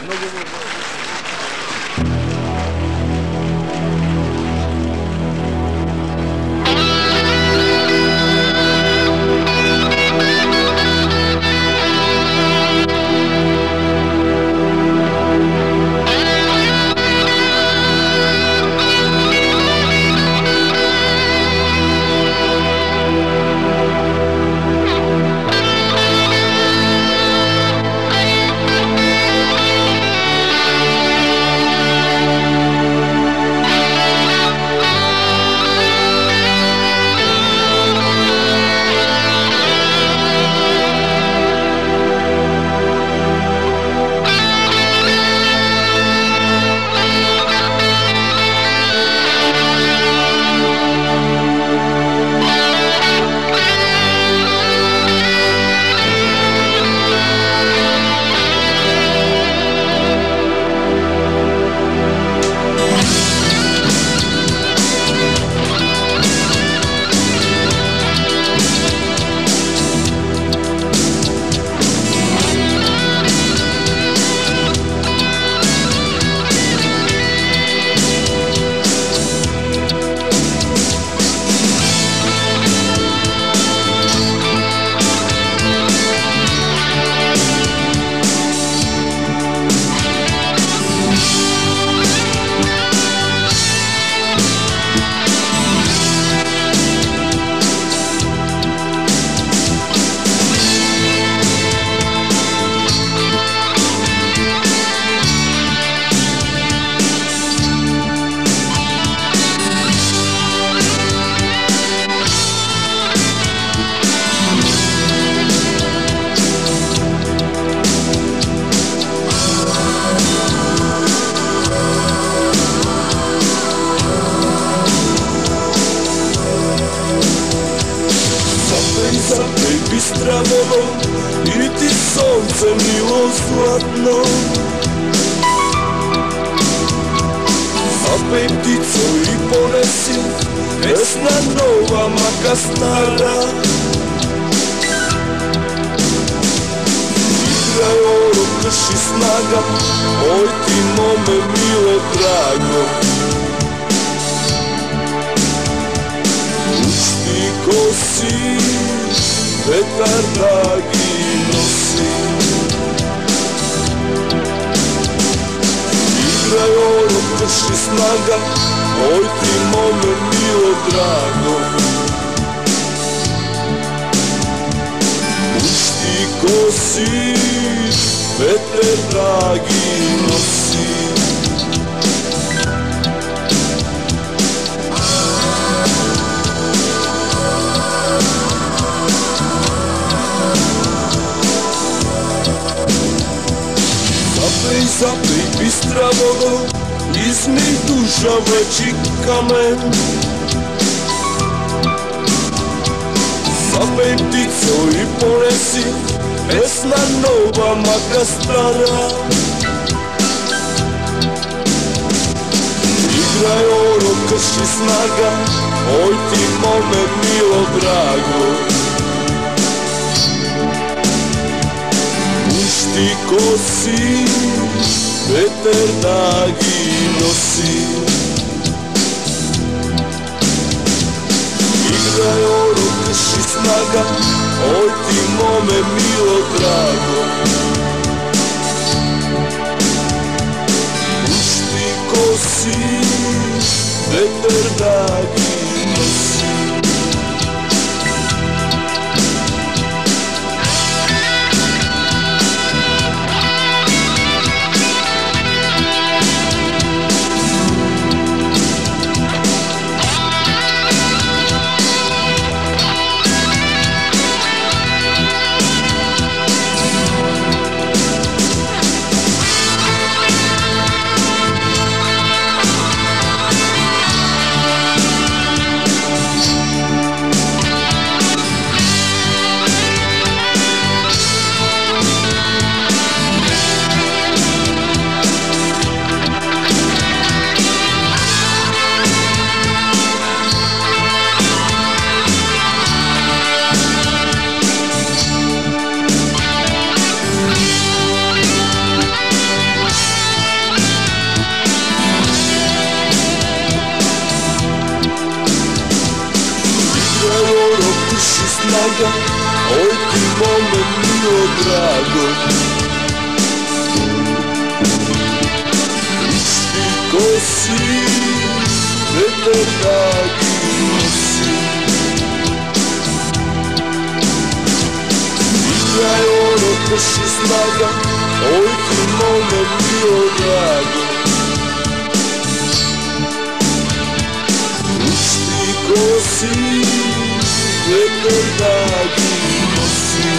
Bistravelo i ti sonce milo zlatno. Zapej ptico i ponesi, pesna nova, maka stara. Igraj oro, krši snaga, oj ti mome milo drago. Učti ko si, vetar dragi nosi. Igraj oro, krši snaga, oj ti mome milo drago. Učti ko si, vetar dragi nosi. Zapej bistra vodo, izmij duša veći kamen. Zapej ptico i ponesi, pesna nova, maka stara. Igraj oro, krši snaga, oj ti mome milo drago. Ti ko si, vetar dragi nosi. Igraj oro, krši snaga, oj ti mome milo drago. Pušti ko si, vetar dragi nosi. snaga, oj ti mome milo drago. Isti ko si, veter dragi nosi. Igraj ono krši snaga, oj ti mome milo drago. Isti ko si, veter dragi nosi.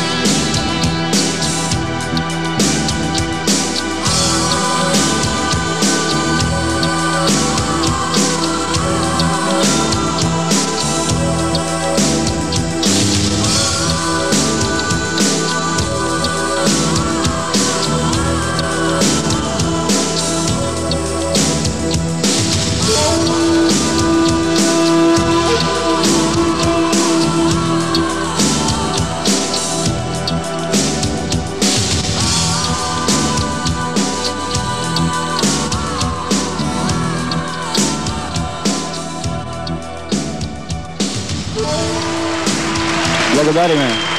Благодарим.